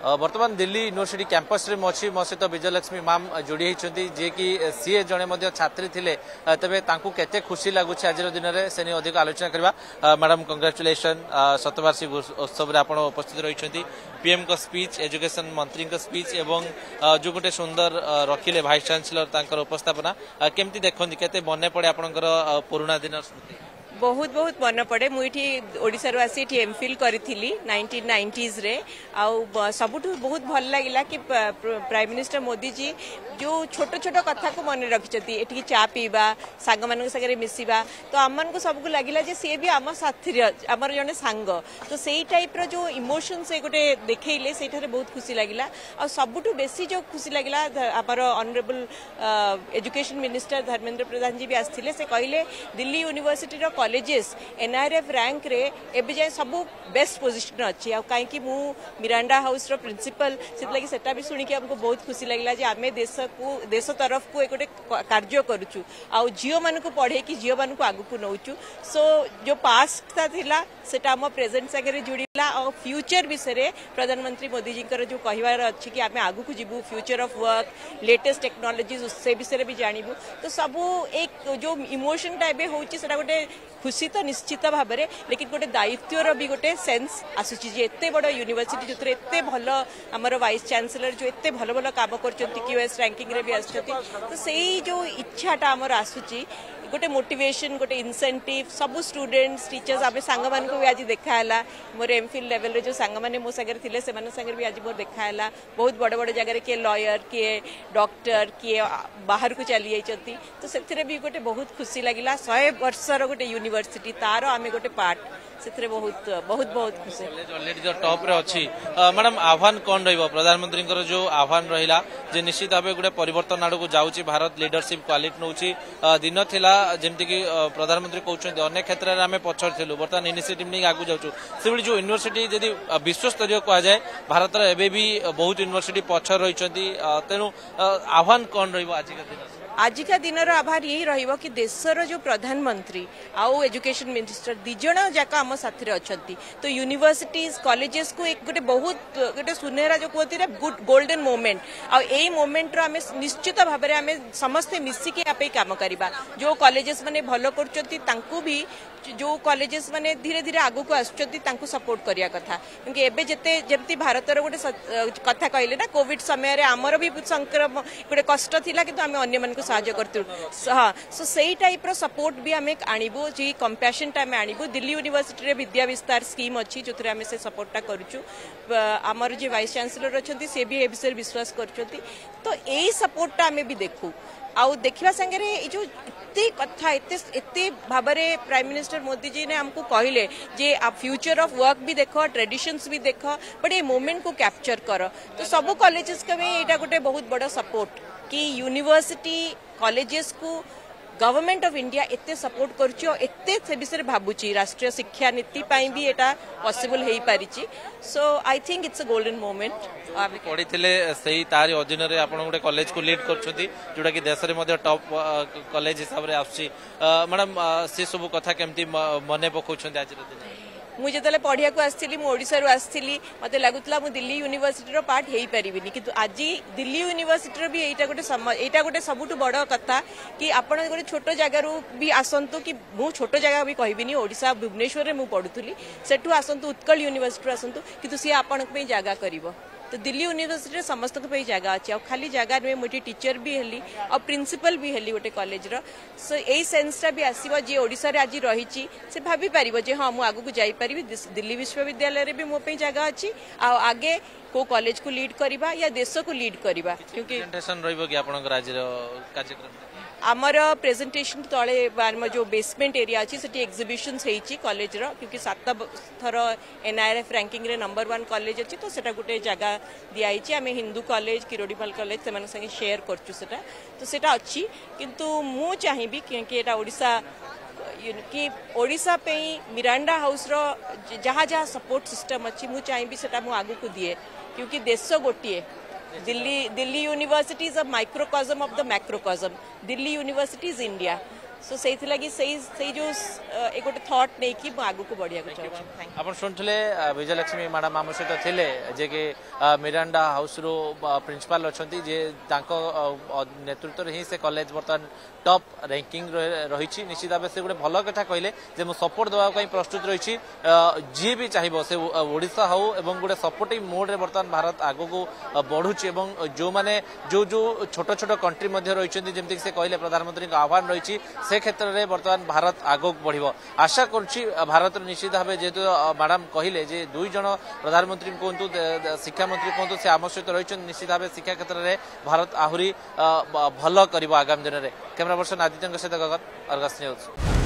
वर्तमान Delhi university campus रे अच्छी मो सहित विजयलक्ष्मी मैम जोड़ी होती जे कि सी जड़े छात्री थे तेज केते खुशी लगुच आज दिन में से अधिक आलोचना करवा। मैडम कंग्रेचुलेसन शतवार्षिक उत्सव आप उपस्थित रही पीएम को स्पीच एजुकेशन मंत्री को स्पीच एवं जो गोटे सुंदर रखिले भाइस चांसलर उपस्थापना केमती देखते केते मन पड़े आपंकर पुराणा दिन स्मृति बहुत बहुत मन पड़े मुझे ओडिशारू आसी एमफिल करी 1990s रे आउ सबुठ बहुत भल लगिला कि प्राइम मिनिस्टर मोदी जी जो छोट छोट कथा को मन रखिछथि एठी चा पीबा सांग मान संगे मिसिबा तो आम को सबको लगिला जे सी भी आम साथी आमर जने सांग तो सेई टाइप रो जो इमोशन से गोटे देखैले सेठारे बहुत खुशी लगिला आ सबुठ बेसी जो खुशी लगिला आमर honourable education minister Dharmendra Pradhan ji भी आस्थिले से कहले दिल्ली यूनिवर्सिटी रो कॉलेजेस एनआरएफ रैंक रे एबे जाय सब बेस्ट पोजीशन अछि आ काहे कि मु मिरांडा हाउस रो प्रिंसिपल से लगी सेटा भी सुनी कि हमको बहुत खुशी लगला जे आमे देश तरफ को एक कार्य करूछु आ जियो मान को पढ़े कि जियो मान को आगु को नौचु सो जो पास्ट था थिला सेटा हम प्रेजेंट संगे जुड़िला और फ्यूचर विषय प्रधानमंत्री मोदी जी जो कहवार अच्छी कि आमे आगु को जीवु future of work latest technologies से विषय भी जानबू तो सबू एक जो इमोशन टाइप होउची सेटा गोटे खुशी तो निश्चित भाव में लेकिन गोटे दायित्वर भी गोटे सेंस आसूची जे एते बड़ यूनिवर्सिटी जो एते भल आमर वाइस चांसलर जो एते भल भल काम करछंती क्यूएस रैंकिंग रे भी आछंती तो सेही जो इच्छाटा आमर आसूची गोटे मोटिवेशन गोटे इनसेंटिव सब स्टूडेंट्स टीचर्स आम सांग मान को भी आज देखाला मोर एमफिल लेवल रे जो सांग माने मो संगे थिले से माने संगे भी आज मोर देखाला बहुत बड़ बड़ जगह किए लॉयर किए डॉक्टर किए बाहर को चली जाइछंती तो सेथिरे भी गोटे बहुत खुशी लागिला 100 वर्षर गोटे यूनिवर्सिटी तार आमे गोटे पार्ट से बहुत बहुत बहुत खुशी ऑलरेडी जो टॉप रे अछि मैडम आह्वान कौन रहिबो प्रधानमंत्री जो आह्वान रहिला जे निश्चित भाव गोटे परिवर्तन आड़ को जाउची भारत लीडरशिप क्वालिटी नउची दिन थिला जेमति कि प्रधानमंत्री कहउछन्ती अनेक क्षेत्र में आमे पछर थिलु बर्तमान इनिशिएटिव नै आगु जाउछु सेबडी जो यूनिवर्सिटी जदि विश्व स्तरीय कहा जाए भारत रे एबे भी बहुत यूनिवर्सिटी पछर रहिछन्ती तेनु आह्वान कौन रहिबो आज का दिन आज का दिन आभार यही रहिबो कि देशर जो प्रधानमंत्री आउ एजुकेशन मिनिस्टर दिजण जाक आम साथी अच्छी तो यूनिवर्सिटीज कॉलेजेस को एक गोटे बहुत गोटे सुनेरा जो कहते good golden moment I moment रो आमे निश्चित भाव में आमे समस्ते मिसिकी आपे काम करबा जो कॉलेजेस माने भलो करचंती तांकू भी जो कॉलेजेस माने धीरे धीरे आगु को आसुचंती तांकू सपोर्ट करिया कथा क्योंकि एबे जेते जेमती भारतर गोटे कथा कहले ना कोविड समय रे हमर भी संक्रमण गोटे कष्ट थिला किंतु आमे अन्य मन को सहायता करतु हाँ सो सेही टाइप रो सपोर्ट भी आमे आनिबो जी कंपैशन टाइम आनिबो दिल्ली यूनिवर्सिटी रे विद्या विस्तार स्कीम अछि जोथरे आमे से सपोर्टटा करूछु हमर जे वाइस चांसलर अछंती से भी ए विषय विश्वास करछंती तो एई सपोर्टटा आमे भी देखू आउ देखा संगे जो इतने कथा इतने भाव में प्राइम मिनिस्टर मोदी जी ने हमको कहले जे आप फ्यूचर ऑफ वर्क भी देख ट्रेडिशंस भी देख बट ये मोमेंट को कैप्चर कर तो सब कॉलेजेस का भी यहाँ गोटे बहुत बड़ा सपोर्ट कि यूनिवर्सिटी कॉलेजेस को गवर्नमेंट ऑफ इंडिया एते सपोर्ट करछि और एते से विषय भाबुछि राष्ट्रीय शिक्षा नीति पाई भी एटा पॉसिबल हेई पारिछि so I think it's a golden moment पढ़ी से तारी अधीन में आप गोटे कॉलेज को लीड कर जोटा कि देश में टॉप कॉलेज हिसाब से आसुची मैडम से सब कथा केमती मन पकाउछन्ती आज दिन मुझे जो पढ़िया को आसली ओडिशारू आसली मत लगुला मु दिल्ली यूनिवर्सिटी पार्ट हो पारिनी कि आज दिल्ली यूनिवर्सिटी भी यहाँ गोटे सबुठ बड़ कथा कि आपण गोटे छोट जगार भी आसतु कि मु छोट जगह भी कहबिनी ओडिशा भुवनेश्वर में पढ़ुली सेठू आसतु उत्कल यूनिवर्सिटी आसतु कि सी आपण जगह कर तो दिल्ली यूनिवर्सिटी समस्त जगह अच्छे खाली जगह नुहे मुझे टीचर भी हेली और प्रिंसिपल भी हेली गोटे कॉलेज सो यही सेन्सटा भी आसो जी ओडिशा रे आज रही से भाभी पारिबो जे हाँ मुझे आगू जापरि दिल्ली विश्वविद्यालय भी मो जगह अच्छी आगे को कॉलेज को लीड करवा या देश को लीड करवा क्योंकि आमर प्रेजेंटेशन तले जो बेसमेंट एरिया अच्छी से एक्जिबिशन्स होती कॉलेज क्योंकि 7 थर एनआरएफ रैंकिंग रे नंबर 1 कॉलेज अच्छी तो सेटा गोटे जगह दिखाई आम हिंदू कॉलेज किरोड़ीमल कॉलेज से संगे शेयर करछुटा तो सेटा अच्छी किंतु मु चाहिए क्योंकि एटा ओडिशा कि ओडिशा पे मिरांडा हाउस रो जहाँ जहाँ सपोर्ट सिस्टम अच्छी मु चाहिए सेटा मु आगु को दिए क्योंकि देश गोटे Delhi university is a microcosm of the macrocosm Delhi university is India so से लगी जो एक गोटे थॉट नहीं कि आगु को बढ़िया चाहिए। आप शुणुले विजयलक्ष्मी मैडम आम सहित थे जे कि मिरांडा हाउस रो प्रिंसिपाल अच्छा जे नेतृत्व ही से कॉलेज बर्तमान टॉप रैंकिंग रही निश्चित भाव से गोटे भल कथा कहले जे मु सपोर्ट देवाई प्रस्तुत रही जी भी चाहिए से ओडिशा हो एवं गोटे सपोर्टिंग मोड रे बर्तमान भारत आगो को बढ़ुची एवं जो माने जो जो छोट छोट कंट्री रही जमीक से कहले प्रधानमंत्री आह्वान रही से क्षेत्र में बर्तमान भारत आगो बढ़ आशा करुच्ची भारत निश्चित भाव जेहेतु मैडम कहले जे दुई जन प्रधानमंत्री कहतु शिक्षा मंत्री कहतु से आम सहित रही निश्चित भाव शिक्षा क्षेत्र में भारत आहरी भल कर आगामी दिन में। कैमरा पर्सन आदित्य सहित गगन, अर्गस न्यूज।